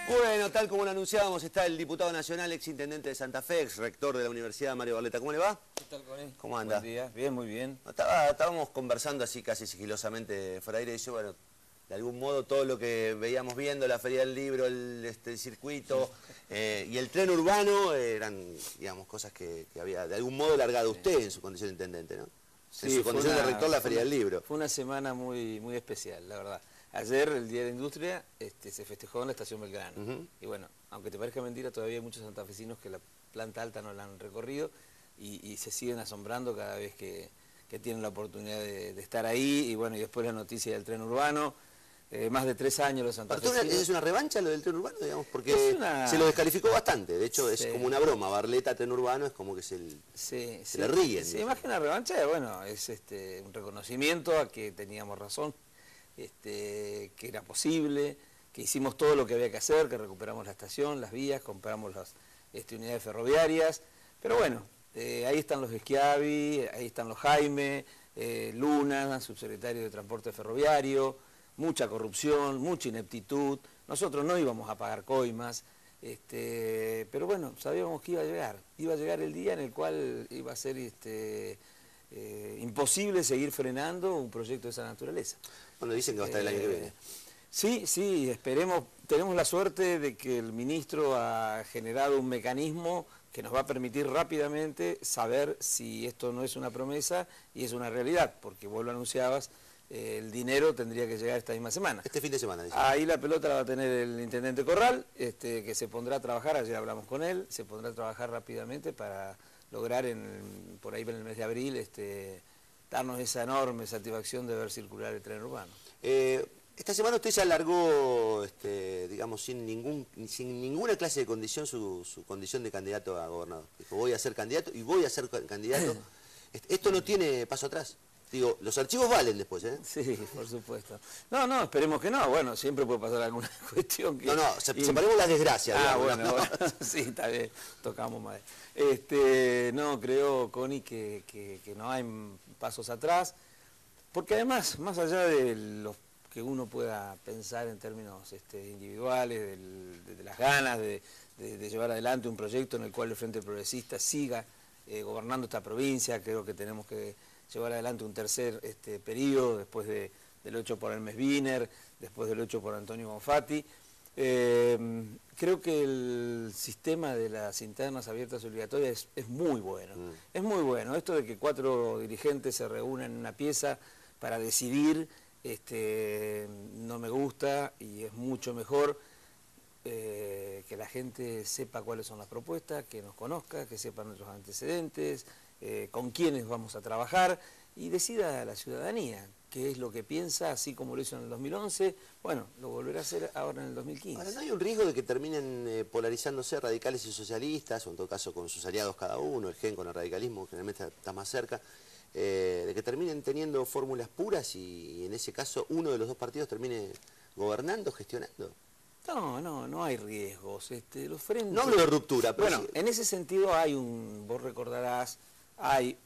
Bueno, tal como lo anunciábamos, está el diputado nacional, ex intendente de Santa Fe, ex rector de la Universidad, Mario Barletta. ¿Cómo le va? ¿Qué tal, Connie? ¿Cómo anda? Buen día, bien, muy bien. Estábamos conversando así casi sigilosamente fuera de aire y yo, bueno, de algún modo todo lo que veíamos viendo, la Feria del Libro, el circuito y el tren urbano eran, digamos, cosas que había de algún modo largado usted en su condición de intendente, ¿no? Sí, en su condición de rector de la Feria del Libro. Fue una semana muy especial, la verdad. Ayer, el Día de la Industria, se festejó en la Estación Belgrano. Y bueno, aunque te parezca mentira, todavía hay muchos santafesinos que la planta alta no la han recorrido y se siguen asombrando cada vez que tienen la oportunidad de estar ahí. Y bueno, y después la noticia del tren urbano. Más de 3 años los santafesinos. ¿Es una revancha lo del tren urbano, digamos? Porque se lo descalificó bastante. De hecho, es como una broma. Barletta, tren urbano, es como que se le ríen. Sí, más que una revancha, bueno, es un reconocimiento a que teníamos razón, que era posible, que hicimos todo lo que había que hacer, que recuperamos la estación, las vías, compramos las unidades ferroviarias. Pero bueno, ahí están los Schiavi, ahí están los Jaime, Luna, subsecretario de Transporte Ferroviario. Mucha corrupción, mucha ineptitud. Nosotros no íbamos a pagar coimas, pero bueno, sabíamos que iba a llegar el día en el cual iba a ser imposible seguir frenando un proyecto de esa naturaleza. Bueno, dicen que va a estar el año que viene. Sí, esperemos. Tenemos la suerte de que el ministro ha generado un mecanismo que nos va a permitir rápidamente saber si esto no es una promesa y es una realidad, porque vos lo anunciabas, el dinero tendría que llegar esta misma semana. Este fin de semana, dice. Ahí la pelota la va a tener el intendente Corral, que se pondrá a trabajar, ayer hablamos con él, se pondrá a trabajar rápidamente para lograr por ahí en el mes de abril darnos esa enorme satisfacción de ver circular el tren urbano. Esta semana usted se alargó, digamos, sin ninguna clase de condición su condición de candidato a gobernador. Dijo, voy a ser candidato y voy a ser candidato. Esto no tiene paso atrás. Digo, los archivos valen después, ¿eh? Sí, por supuesto. No, esperemos que no. Bueno, siempre puede pasar alguna cuestión que... No, separemos las desgracias. Bueno, sí, está bien, tocamos madera. No, creo, Connie, que no hay pasos atrás, porque además, más allá de lo que uno pueda pensar en términos individuales, de las ganas de llevar adelante un proyecto en el cual el Frente Progresista siga gobernando esta provincia, creo que tenemos que llevar adelante un tercer periodo, después del 8 por Hermes Wiener, después del 8 por Antonio Bonfatti. Creo que el sistema de las internas abiertas obligatorias es muy bueno. Es muy bueno. Esto de que 4 dirigentes se reúnan en una pieza para decidir, no me gusta y es mucho mejor que la gente sepa cuáles son las propuestas, que nos conozca, que sepa nuestros antecedentes, con quiénes vamos a trabajar y decida la ciudadanía qué es lo que piensa, así como lo hizo en el 2011, bueno, lo volverá a hacer ahora en el 2015. Ahora, ¿no hay un riesgo de que terminen polarizándose radicales y socialistas, o en todo caso con sus aliados cada uno, el GEN con el radicalismo, generalmente está más cerca, de que terminen teniendo fórmulas puras y en ese caso uno de los dos partidos termine gobernando, gestionando? No hay riesgos. Los frentes... No hablo de ruptura, pero bueno, en ese sentido hay vos recordarás, hay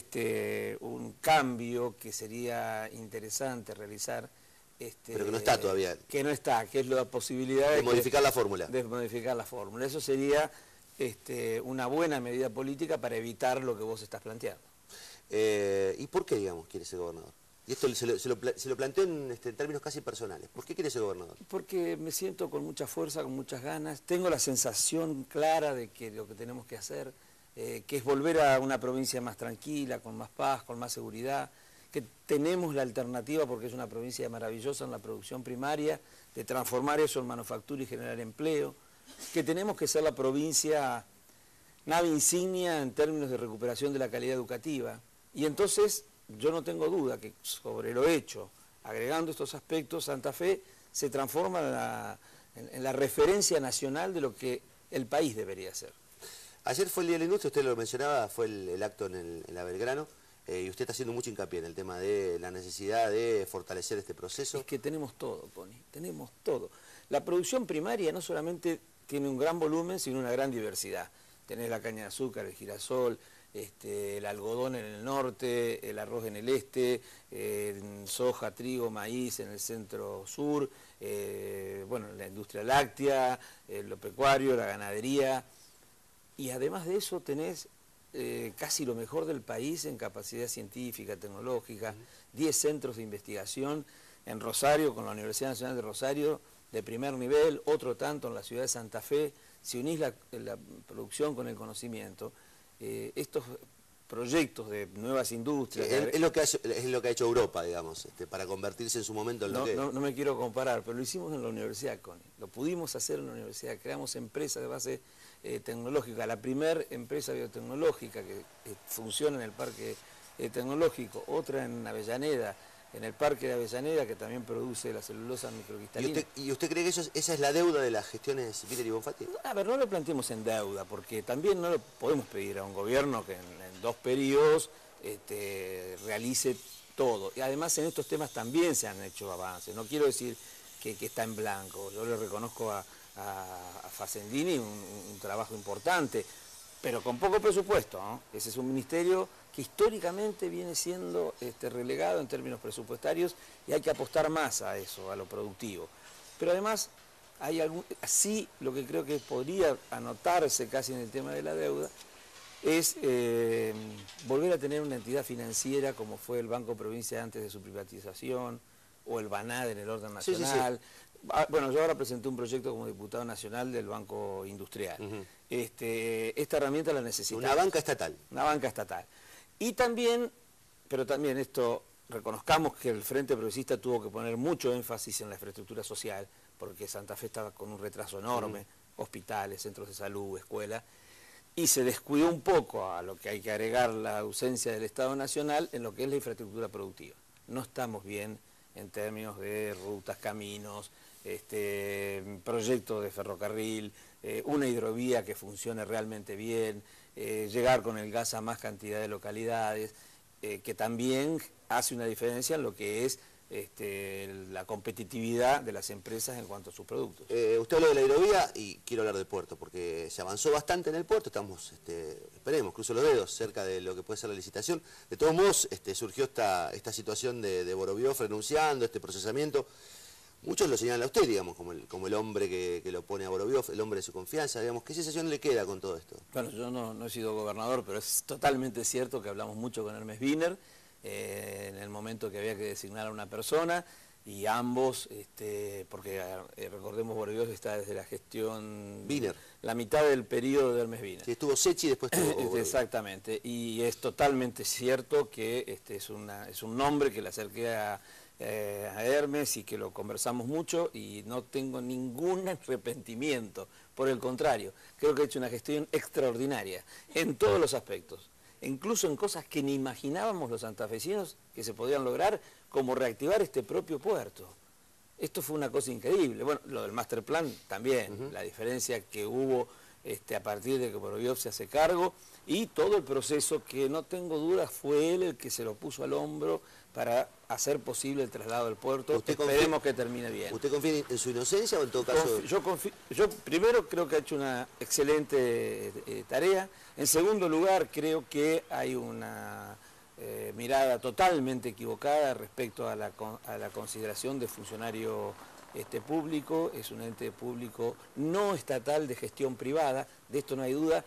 un cambio que sería interesante realizar. Pero que no está todavía. Que no está, que es la posibilidad de modificar la fórmula. De modificar la fórmula. Eso sería una buena medida política para evitar lo que vos estás planteando. ¿Y por qué, digamos, quiere ser gobernador? Y esto se lo planteo en términos casi personales. ¿Por qué quiere ser gobernador? Porque me siento con mucha fuerza, con muchas ganas. Tengo la sensación clara de que lo que tenemos que hacer, que es volver a una provincia más tranquila, con más paz, con más seguridad, que tenemos la alternativa, porque es una provincia maravillosa en la producción primaria, de transformar eso en manufactura y generar empleo, que tenemos que ser la provincia nave insignia en términos de recuperación de la calidad educativa. Y entonces yo no tengo duda que sobre lo hecho, agregando estos aspectos, Santa Fe se transforma en la referencia nacional de lo que el país debería ser. Ayer fue el Día de la Industria, usted lo mencionaba, fue el acto en la Belgrano, y usted está haciendo mucho hincapié en el tema de la necesidad de fortalecer este proceso. Es que tenemos todo, Connie, tenemos todo. La producción primaria no solamente tiene un gran volumen, sino una gran diversidad. Tenés la caña de azúcar, el girasol, el algodón en el norte, el arroz en el este, soja, trigo, maíz en el centro sur, bueno, la industria láctea, lo pecuario, la ganadería, y además de eso tenés casi lo mejor del país en capacidad científica, tecnológica, 10 centros de investigación en Rosario, con la Universidad Nacional de Rosario, de primer nivel, otro tanto en la ciudad de Santa Fe. Si unís la producción con el conocimiento, estos proyectos de nuevas industrias... Sí, es lo que ha hecho Europa, digamos, para convertirse en su momento en lo que... No me quiero comparar, pero lo hicimos en la universidad, Connie. Lo pudimos hacer en la universidad, creamos empresas de base tecnológica. La primera empresa biotecnológica que funciona en el parque tecnológico, otra en Avellaneda, en el parque de Avellaneda, que también produce la celulosa microcristalina. ¿Y usted cree que esa es la deuda de las gestiones Miller y Bonfatti? A ver, no lo planteemos en deuda, porque también no lo podemos pedir a un gobierno que en 2 periodos realice todo. Y además en estos temas también se han hecho avances. No quiero decir que está en blanco. Yo le reconozco a Facendini un trabajo importante, pero con poco presupuesto, ¿no? Ese es un ministerio que históricamente viene siendo relegado en términos presupuestarios y hay que apostar más a eso, a lo productivo. Pero además, sí, lo que creo que podría anotarse casi en el tema de la deuda es volver a tener una entidad financiera como fue el Banco Provincia antes de su privatización, o el BANAD en el orden nacional. Sí, sí, sí. Bueno, yo ahora presenté un proyecto como diputado nacional del Banco Industrial. Esta herramienta la necesitamos. Una banca estatal. Una banca estatal. Y también, pero también esto, reconozcamos que el Frente Progresista tuvo que poner mucho énfasis en la infraestructura social, porque Santa Fe estaba con un retraso enorme, hospitales, centros de salud, escuelas, y se descuidó un poco a lo que hay que agregar la ausencia del Estado Nacional en lo que es la infraestructura productiva. No estamos bien en términos de rutas, caminos, proyectos de ferrocarril, una hidrovía que funcione realmente bien, llegar con el gas a más cantidad de localidades, que también hace una diferencia en lo que es la competitividad de las empresas en cuanto a sus productos. Usted habló de la hidrovía y quiero hablar del puerto, porque se avanzó bastante en el puerto, estamos, esperemos, cruzo los dedos, cerca de lo que puede ser la licitación. De todos modos, surgió esta situación de Vorobiov renunciando, este procesamiento. Muchos lo señalan a usted, digamos, como el hombre que lo pone a Vorobiov, el hombre de su confianza, digamos. ¿Qué sensación le queda con todo esto? Bueno, yo no he sido gobernador, pero es totalmente cierto que hablamos mucho con Hermes Wiener, en el momento que había que designar a una persona, y ambos, porque recordemos, Vorobiov está desde la gestión... Wiener. La mitad del periodo de Hermes Wiener. Sí, estuvo Secchi y después estuvo... Exactamente, y es totalmente cierto que es un nombre que le acerqué a Hermes y que lo conversamos mucho y no tengo ningún arrepentimiento, por el contrario, creo que ha hecho una gestión extraordinaria en todos los aspectos, incluso en cosas que ni imaginábamos los santafesinos que se podían lograr, como reactivar este propio puerto. Esto fue una cosa increíble. Bueno, lo del master plan también, la diferencia que hubo a partir de que Vorobiov se hace cargo, y todo el proceso que no tengo dudas fue él el que se lo puso al hombro para hacer posible el traslado del puerto. Esperemos que termine bien. ¿Usted confía en su inocencia o en todo caso...? Yo primero creo que ha hecho una excelente tarea. En segundo lugar, creo que hay una mirada totalmente equivocada respecto a la consideración de funcionario público. Es un ente público no estatal de gestión privada, de esto no hay duda,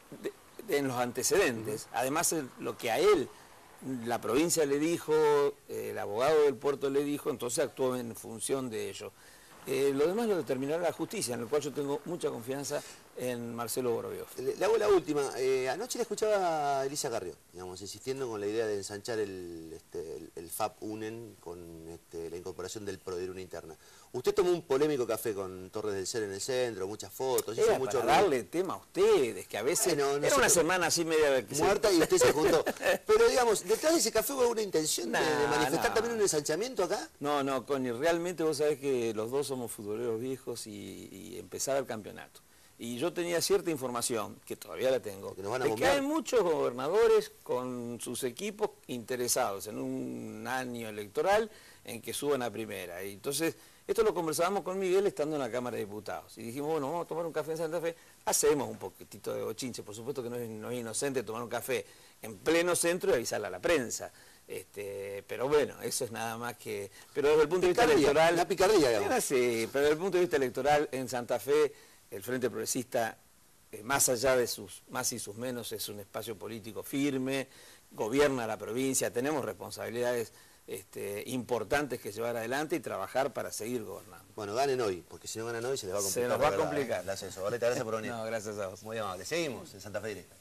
en los antecedentes. Además, lo que a él la provincia le dijo, el abogado del puerto le dijo, entonces actuó en función de ello. Lo demás lo determinará la justicia, en el cual yo tengo mucha confianza en Marcelo Vorobiov. Le hago la última. Anoche le escuchaba a Elisa Carrió, digamos, insistiendo con la idea de ensanchar el FAP UNEN con la incorporación del PRO de una interna. Usted tomó un polémico café con Torres del Ser en el centro, muchas fotos, hizo mucho para darle tema a ustedes, que a veces era una semana así media muerta y usted se juntó. Pero digamos, detrás de ese café hubo una intención de manifestar también un ensanchamiento acá. No, Connie, realmente vos sabés que los dos somos futboleros viejos y empezaba el campeonato. Y yo tenía cierta información, que todavía la tengo, de que hay muchos gobernadores con sus equipos interesados en un año electoral en que suban a primera. Y entonces, esto lo conversábamos con Miguel estando en la Cámara de Diputados. Y dijimos, bueno, vamos a tomar un café en Santa Fe, hacemos un poquitito de bochinche. Por supuesto que no es inocente tomar un café en pleno centro y avisarle a la prensa. Pero bueno, eso es nada más que... Pero desde el punto de vista electoral... La picardía, digamos. Sí, pero desde el punto de vista electoral, en Santa Fe, el Frente Progresista, más allá de sus más y sus menos, es un espacio político firme, gobierna la provincia, tenemos responsabilidades importantes que llevar adelante y trabajar para seguir gobernando. Bueno, ganen hoy, porque si no ganan hoy se les va a complicar. Se nos va a complicar. El ascenso. Barleta, gracias por venir. No, gracias a vos. Muy amable. Seguimos en Santa Fe Directa.